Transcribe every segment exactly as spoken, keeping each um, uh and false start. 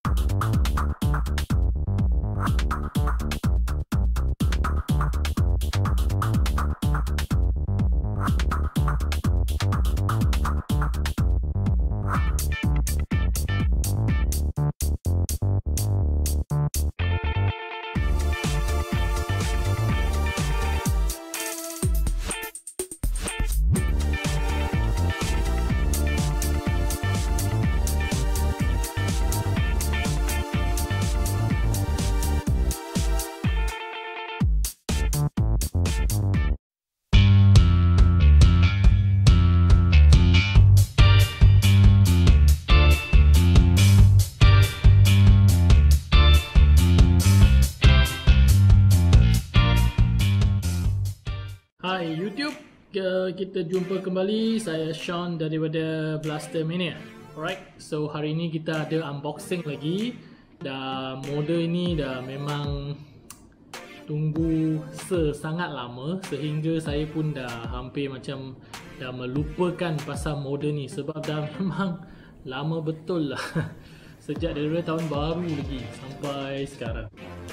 Hai YouTube, kita jumpa kembali. Saya Sean daripada Blaster Mania. Alright, so hari ini kita ada unboxing lagi. Dah model ini dah memang tunggu sesangat lama, sehingga saya pun dah hampir macam dah melupakan pasal model ni, sebab dah memang lama betul lah. Sejak daripada tahun baru lagi sampai sekarang.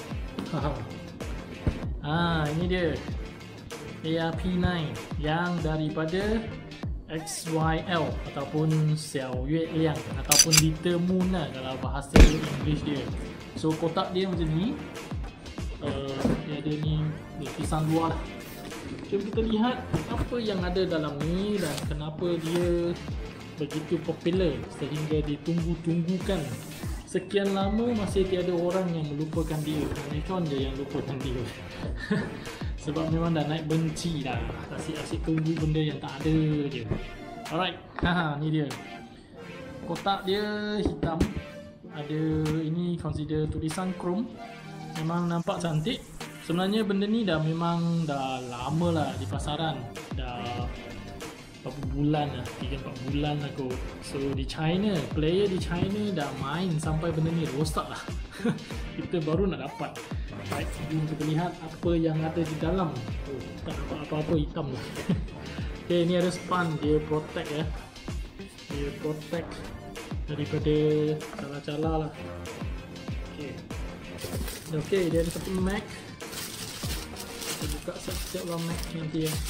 Ah, ini dia A R P nine yang daripada X Y L ataupun Xiao Yue Liang ataupun Little Moon lah kalau bahasa English dia. So kotak dia macam ni, uh, dia ada ni lapisan luar lah. Jom kita lihat apa yang ada dalam ni dan kenapa dia begitu popular sehingga ditunggu-tunggukan sekian lama masih tiada orang yang melupakan dia. Nikon je yang lupakan dia. Sebab memang dah naik benci dah, asyik-asyik tunggu benda yang tak ada je. Alright, haha, ni dia. Kotak dia hitam. Ada ini consider tulisan chrome. Memang nampak cantik. Sebenarnya benda ni dah memang dah lama lah di pasaran. Dah berapa bulan lah, tiga empat bulan lah kot. So di China, player di China dah main sampai benda ni rosak lah. Kita baru nak dapat. Right, jom kita lihat apa yang ada di dalam. Oh, tak nampak apa-apa, hitam lah. Okay, ni ada span, dia protect ya. Dia protect daripada cala-cala lah. Okay. Okay, dia ada satu mag. Kita buka sekejap lah mag nanti ya.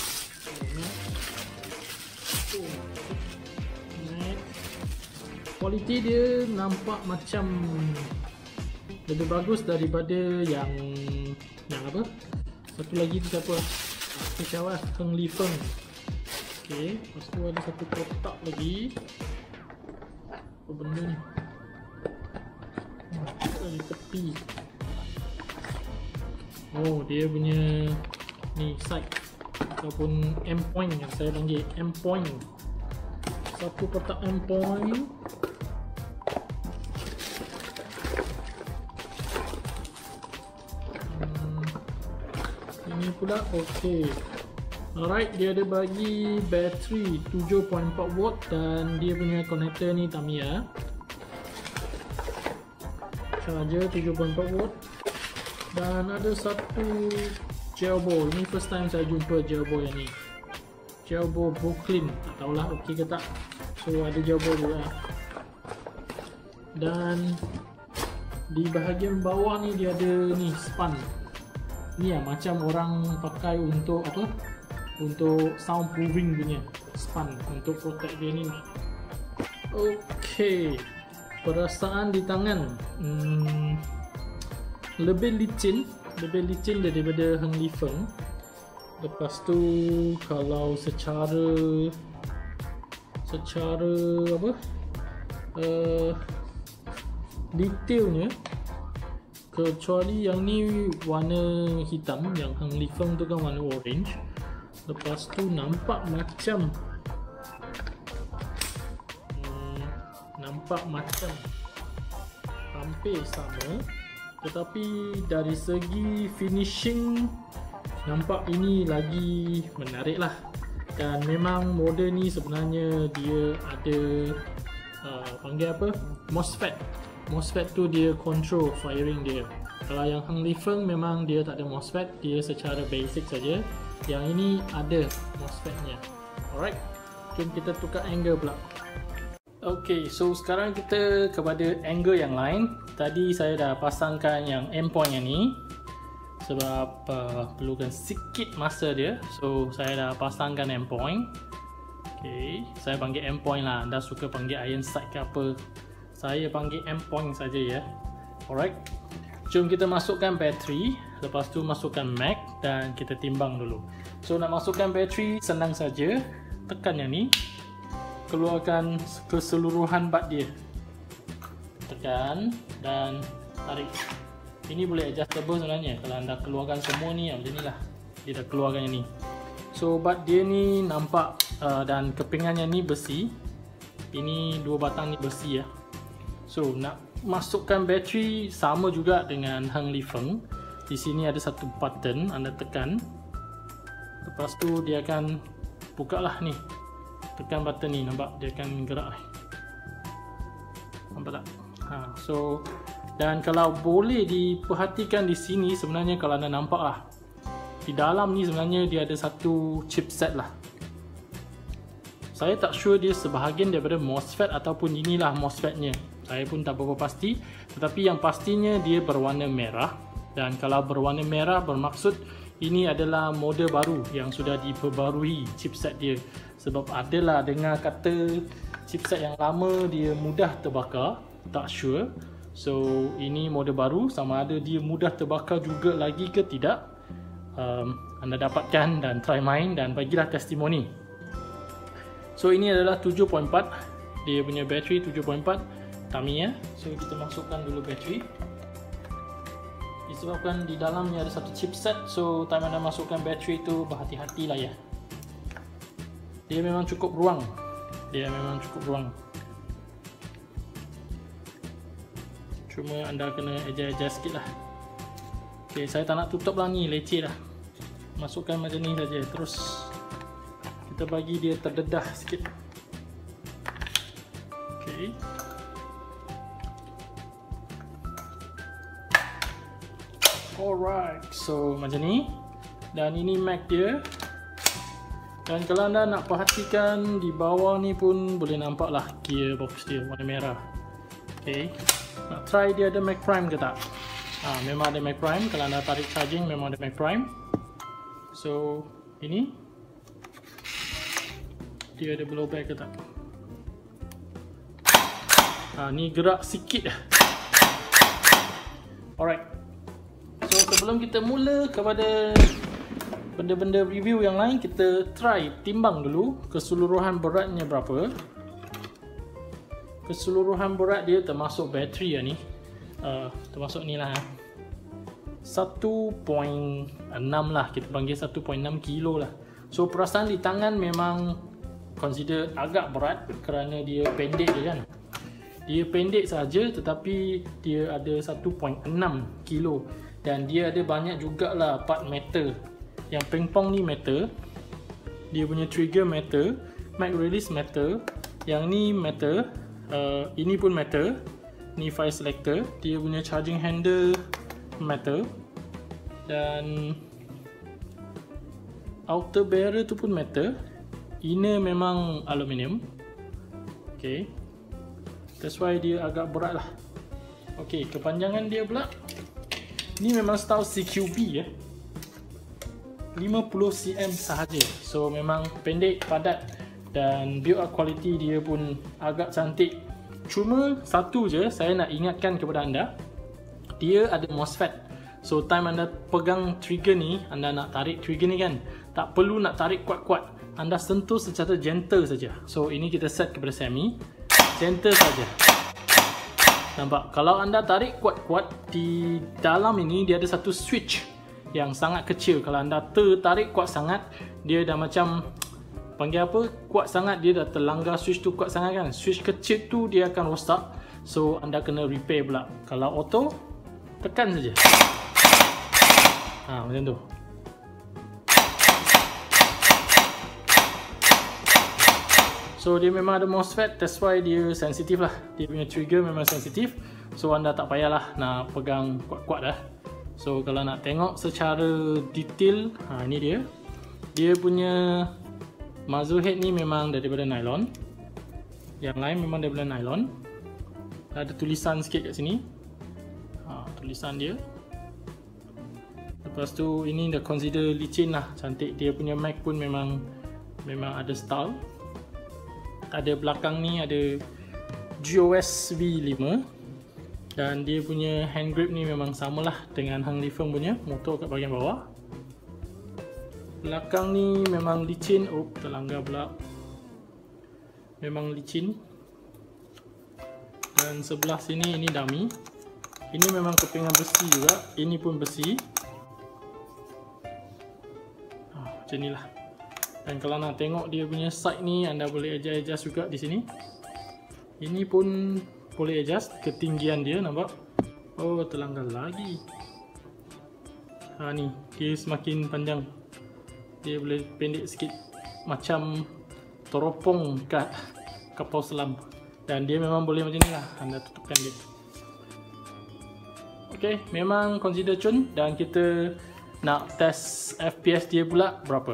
Oh, mag. Kualiti dia nampak macam lebih bagus daripada yang yang apa? Satu lagi tu siapa? Siapa? Heng Li Feng. Okey, lepas tu ada satu kotak lagi. Apa benda ni? Hmm, di tepi. Oh, dia punya ni sight ataupun M point yang saya panggil M point. Satu kotak M point. Ini pula okey. Alright, dia ada bagi bateri tujuh koma empat watt dan dia punya connector ni Tamiya. Charger tujuh koma empat watt dan ada satu gel ball. Ini first time saya jumpa gel ball yang ni. Gel ball Brooklyn. Tak tahulah okey ke tak. So ada gel ball juga. Dan di bahagian bawah ni dia ada ni span. Ni lah macam orang pakai untuk apa? Untuk soundproofing punya span untuk protect dia ni. Okey, perasaan di tangan hmm, lebih licin, lebih licin daripada Heng Li Feng. Lepas tu kalau secara secara apa? Uh, detailnya, kecuali yang ni warna hitam, yang Heng Li Feng tu kan warna orange. Lepas tu nampak macam hmm, nampak macam hampir sama, tetapi dari segi finishing nampak ini lagi menarik lah. Dan memang model ni sebenarnya dia ada uh, panggil apa? MOSFET. MOSFET tu dia control firing dia. Kalau yang Heng Li Feng memang dia tak ada MOSFET, dia secara basic saja. Yang ini ada MOSFET nya. Alright, jom kita tukar angle pula. Okay, so sekarang kita kepada angle yang lain. Tadi saya dah pasangkan yang endpoint yang ni sebab uh, perlukan sikit masa dia. So saya dah pasangkan endpoint. Okay, saya panggil endpoint lah. Anda suka panggil iron sight ke apa, saya panggil endpoint saja ya. Alright, jom kita masukkan bateri. Lepas tu masukkan mag dan kita timbang dulu. So nak masukkan bateri senang saja. Tekan yang ni, keluarkan keseluruhan bat dia, tekan dan tarik. Ini boleh adjustable sebenarnya. Kalau anda keluarkan semua ni, macam ni lah, dia dah keluarkan yang ni. So bat dia ni nampak uh, dan kepingannya ni besi. Ini dua batang ni besi ya. So nak masukkan bateri sama juga dengan Heng Li Feng. Di sini ada satu button, anda tekan. Lepas tu dia akan buka lah ni. Tekan button ni, nampak dia akan gerak ni. Nampak tak? Ha, so dan kalau boleh diperhatikan di sini, sebenarnya kalau anda nampak lah, di dalam ni sebenarnya dia ada satu chipset lah. Saya tak sure dia sebahagian daripada MOSFET ataupun inilah MOSFET-nya. Saya pun tak berapa pasti. Tetapi yang pastinya dia berwarna merah. Dan kalau berwarna merah bermaksud ini adalah model baru yang sudah diperbarui chipset dia. Sebab adalah dengar kata chipset yang lama dia mudah terbakar. Tak sure. So ini model baru, sama ada dia mudah terbakar juga lagi ke tidak, um, anda dapatkan dan try main dan bagilah testimoni. So ini adalah tujuh titik empat. Dia punya bateri tujuh titik empat Tamiya. So kita masukkan dulu bateri. Disebabkan di dalamnya ada satu chipset, so time anda masukkan bateri itu berhati-hatilah ya. Dia memang cukup ruang. Dia memang cukup ruang. Cuma anda kena adjust-adjust sikit lah. Okay, saya tak nak tutup lah ni, leceh lah. Masukkan macam ni saja. Terus kita bagi dia terdedah sikit. Okay. Alright, so macam ni. Dan ini mag dia. Dan kalau anda nak perhatikan di bawah ni pun boleh nampak lah gearbox dia warna merah. Okay, nak try dia ada mag prime ke tak? Ha, memang ada mag prime. Kalau anda tarik charging memang ada mag prime. So ini dia ada blowback ke tak? Ha, ni gerak sikit. Alright. So sebelum kita mula kepada benda-benda review yang lain, kita try timbang dulu keseluruhan beratnya berapa. Keseluruhan berat dia termasuk bateri ya ni, uh, termasuk ni lah, satu perpuluhan enam lah, kita panggil satu perpuluhan enam kilo lah. So perasaan di tangan memang consider agak berat kerana dia pendek je kan. Dia pendek saja tetapi dia ada satu perpuluhan enam kilo. Dan dia ada banyak jugalah part metal. Yang pingpong ni metal, dia punya trigger metal, mag release metal, yang ni metal, uh, ini pun metal, ni fire selector, dia punya charging handle metal, dan outer barrier tu pun metal, inner memang aluminium. Okay, that's why dia agak berat lah. Okay, kepanjangan dia pula, ni memang style C Q B ya, lima puluh sentimeter sahaja. So memang pendek, padat, dan build up quality dia pun agak cantik. Cuma satu je saya nak ingatkan kepada anda, dia ada MOSFET. So time anda pegang trigger ni, anda nak tarik trigger ni kan, tak perlu nak tarik kuat-kuat, anda sentuh secara gentle saja. So ini kita set kepada semi, gentle saja. Nampak? Kalau anda tarik kuat-kuat, di dalam ini dia ada satu switch yang sangat kecil. Kalau anda tertarik kuat sangat, dia dah macam panggil apa, kuat sangat, dia dah terlanggar switch tu kuat sangat kan. Switch kecil tu dia akan rosak. So anda kena repair pula. Kalau auto, tekan saja. Ha, macam tu. So dia memang ada MOSFET, that's why dia sensitif lah. Dia punya trigger memang sensitif. So anda tak payahlah nak pegang kuat-kuat dah. So kalau nak tengok secara detail, ha, ini dia. Dia punya muzzle head ni memang daripada nylon. Yang lain memang daripada nylon. Ada tulisan sikit kat sini. Ha, tulisan dia. Lepas tu ini dah consider licin lah, cantik. Dia punya mag pun memang memang ada style. Ada belakang ni ada G O S V lima. Dan dia punya hand grip ni memang samalah dengan Hang Lifeng punya, motor kat bahagian bawah. Belakang ni memang licin. Oh, terlanggar pula. Memang licin. Dan sebelah sini ini dummy. Ini memang kepingan besi juga. Ini pun besi. Oh, macam ni lah. Dan kalau nak tengok dia punya side ni, anda boleh adjust-adjust juga di sini. Ini pun boleh adjust ketinggian dia, nampak? Oh, terlanggar lagi. Ha ni, dia semakin panjang. Dia boleh pendek sikit. Macam teropong kat kapal selam. Dan dia memang boleh macam ni lah, anda tutupkan dia. Ok, memang consider cun. Dan kita nak test F P S dia pula berapa.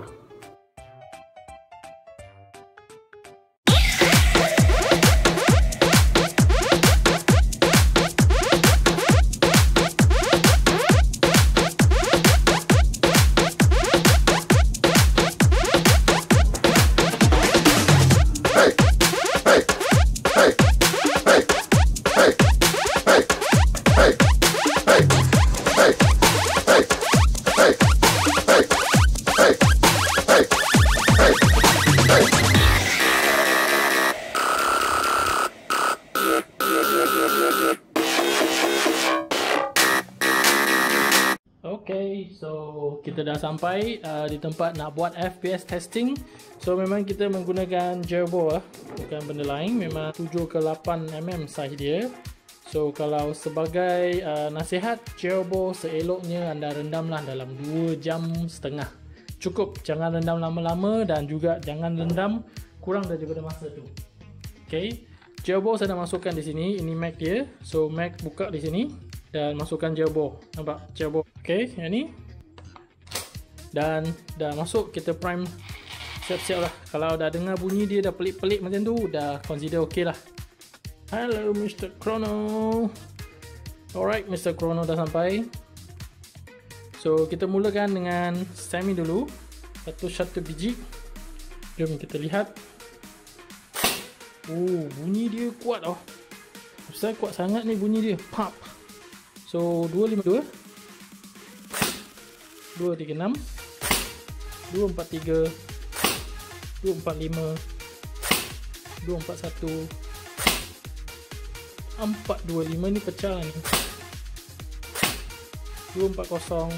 Okay, so kita dah sampai uh, di tempat nak buat F P S testing. So memang kita menggunakan gerbo, uh, bukan benda lain. Memang tujuh ke lapan milimeter size dia. So kalau sebagai uh, nasihat, gerbo seeloknya anda rendamlah dalam dua jam setengah. Cukup, jangan rendam lama-lama dan juga jangan rendam kurang daripada masa tu. Okay, gerbo saya dah masukkan di sini. Ini mag dia. So mag buka di sini. Dan masukkan gerbo. Nampak gerbo. Ok, yang ni. Dan dah masuk, kita prime. Siap-siap lah. Kalau dah dengar bunyi dia dah pelik-pelik macam tu, dah consider ok lah. Hello Mister Chrono. Alright, Mister Chrono dah sampai. So kita mulakan dengan semi dulu. Satu-satu biji. Jom kita lihat. Oh, bunyi dia kuat oh. Besar kuat sangat ni bunyi dia. Pop. So dua lima dua, dua tiga enam, dua empat tiga, dua empat lima, dua empat satu, empat dua lima ni pecah ni, dua empat kosong,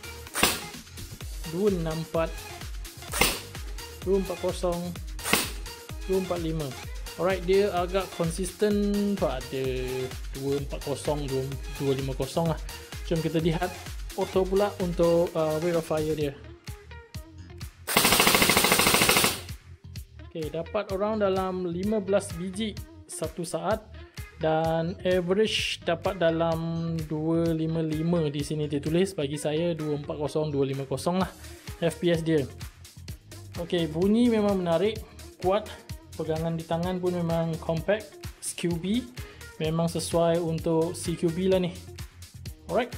dua enam empat, dua empat kosong, dua empat lima. Alright, dia agak konsisten pada dua empat kosong, dua lima kosong lah. Jom kita lihat auto pula untuk uh, rate of fire dia. Ok, dapat around dalam lima belas biji satu saat. Dan average dapat dalam dua lima lima di sini dia tulis. Bagi saya dua empat kosong, dua lima kosong lah F P S dia. Ok, bunyi memang menarik, kuat. Pegangan di tangan pun memang compact, S Q B memang sesuai untuk C Q B lah ni. Alright.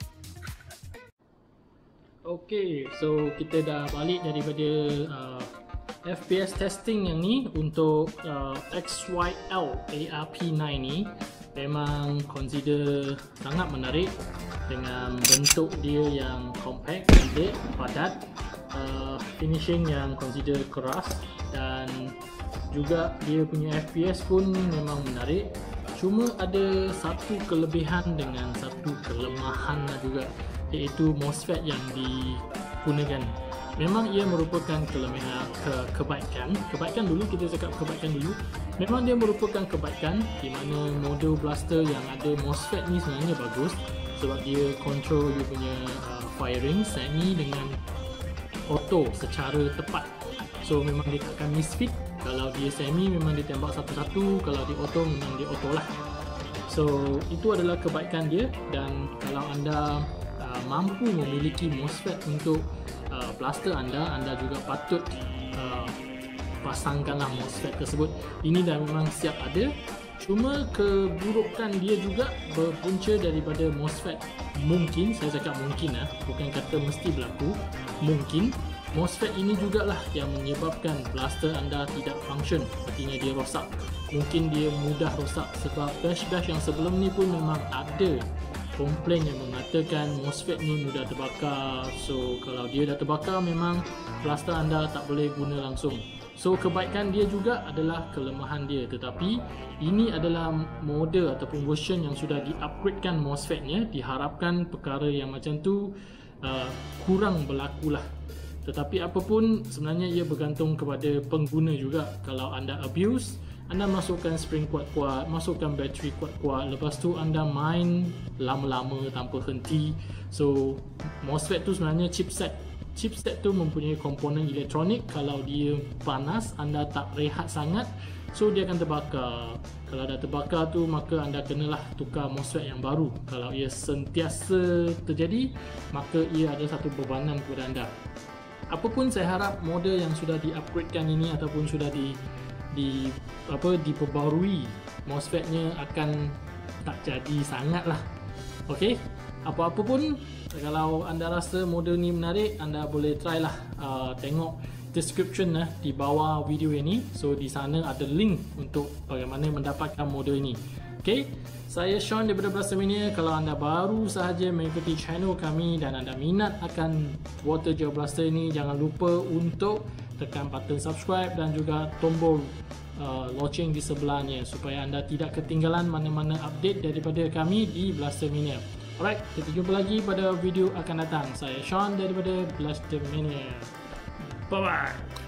Okay, so kita dah balik daripada uh, F P S testing yang ni untuk uh, X Y L A R P sembilan ni. Memang consider sangat menarik dengan bentuk dia yang compact, pendek, padat, uh, finishing yang consider keras dan juga dia punya F P S pun memang menarik. Cuma ada satu kelebihan dengan satu kelemahan juga, iaitu MOSFET yang digunakan. Memang ia merupakan kelebihan, ke, kebaikan. Kebaikan dulu, kita cakap kebaikan dulu. Memang dia merupakan kebaikan di mana model blaster yang ada MOSFET ni sebenarnya bagus sebab dia control dia punya uh, firing semi dengan auto secara tepat. So memang dia akan misfit. Kalau dia semi memang dia tembak satu-satu, kalau dia auto memang dia auto lah. So itu adalah kebaikan dia. Dan kalau anda uh, mampu memiliki MOSFET untuk uh, blaster anda, anda juga patut uh, pasangkanlah MOSFET tersebut. Ini dah memang siap ada. Cuma keburukan dia juga berpunca daripada MOSFET. Mungkin, saya cakap mungkin lah, bukan kata mesti berlaku. Mungkin MOSFET ini jugalah yang menyebabkan blaster anda tidak function, artinya dia rosak. Mungkin dia mudah rosak sebab bash-bash yang sebelum ni pun memang ada komplain yang mengatakan MOSFET ni mudah terbakar. So kalau dia dah terbakar, memang blaster anda tak boleh guna langsung. So kebaikan dia juga adalah kelemahan dia, tetapi ini adalah model ataupun version yang sudah di-upgradekan MOSFET-nya. Diharapkan perkara yang macam tu uh, kurang berlaku lah. Tetapi apapun, sebenarnya ia bergantung kepada pengguna juga. Kalau anda abuse, anda masukkan spring kuat-kuat, masukkan bateri kuat-kuat, lepas tu anda main lama-lama tanpa henti. So MOSFET tu sebenarnya chipset. Chipset tu mempunyai komponen elektronik. Kalau dia panas, anda tak rehat sangat, so dia akan terbakar. Kalau dah terbakar tu, maka anda kenalah tukar MOSFET yang baru. Kalau ia sentiasa terjadi, maka ia ada satu bebanan kepada anda. Apapun, saya harap model yang sudah di-upgradekan ini ataupun sudah di di apa diperbarui, MOSFET-nya akan tak jadi sangat lah. Okey, apa-apa pun, kalau anda rasa model ni menarik, anda boleh try lah uh, tengok description lah di bawah video ini. So di sana ada link untuk bagaimana mendapatkan model ini. Okey, saya Sean daripada Blastermania. Kalau anda baru sahaja mengikuti channel kami dan anda minat akan water gel blaster ini, jangan lupa untuk tekan button subscribe dan juga tombol uh, loceng di sebelahnya supaya anda tidak ketinggalan mana-mana update daripada kami di Blastermania. Alright, kita jumpa lagi pada video akan datang. Saya Sean daripada Blastermania. Bye bye.